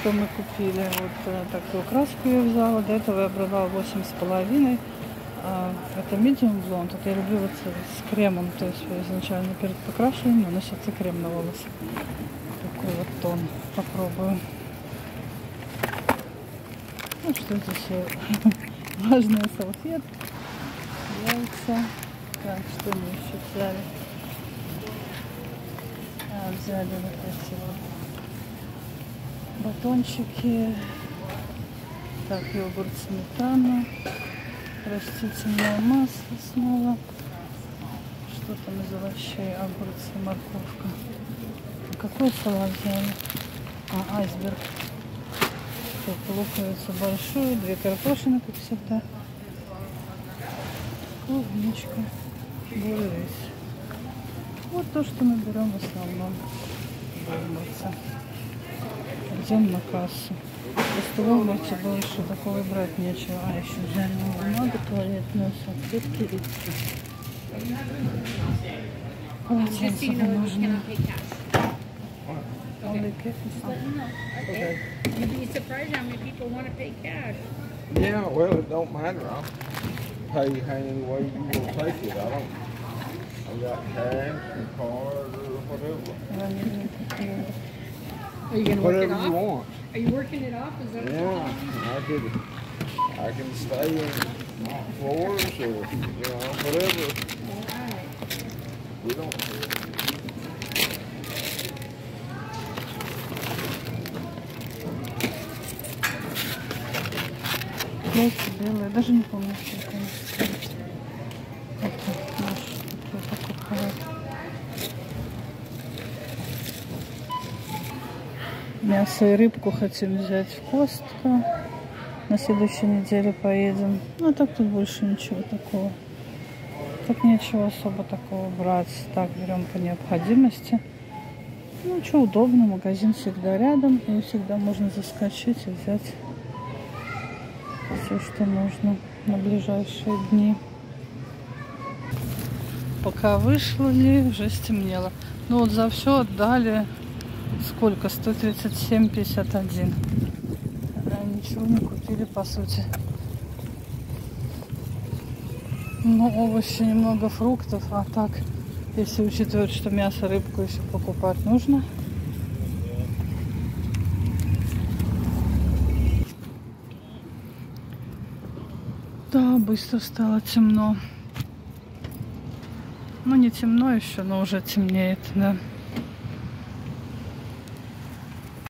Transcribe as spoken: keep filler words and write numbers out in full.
что мы купили. Вот такую краску я взяла. До этого я брала восемь с половиной. Это medium blonde. Вот я люблю вот с кремом. То есть изначально перед покрашиванием наносится крем на волосы. Такой вот тон. Попробую. Ну что здесь? Важные салфетки. Яйца. Так, что мы еще взяли? А, взяли вот эти вот батончики. Так, йогурт, сметана. Растительное масло снова. Что там из овощей? Огурцы, морковка. А какой салат взяли? А, айсберг. Луковицу большую, две картошины, как всегда. Клубничка, бурый рис. Вот то, что мы берем в основном. Идем на кассу. Из Walmart больше такого брать нечего. А еще взяли бумагу, туалетную, салфетки и полотенце бумажное. You'd be surprised how many people want to pay cash. Yeah, well, it don't matter. I'll pay any way you will take it. I don't. I got cash or card or whatever. Are you gonna work Whatever it off? you want. Are you working it off? Is that Yeah, I could. I can stay on floors or you know whatever. Alright. We don't. Яйца белые, даже не помню, сколько они стоят. Это наш такой покупает. Мясо и рыбку хотим взять в Костко. На следующей неделе поедем. Ну, а так тут больше ничего такого. Тут нечего особо такого брать. Так, берем по необходимости. Ну, что удобно, магазин всегда рядом. И всегда можно заскочить и взять все, что нужно на ближайшие дни. Пока вышли, уже стемнело. Ну вот за все отдали сколько? сто тридцать семь пятьдесят один. А ничего не купили, по сути. Ну, овощи, немного фруктов. А так, если учитывать, что мясо, рыбку еще покупать нужно. Да, быстро стало темно. Ну, не темно еще, но уже темнеет, да.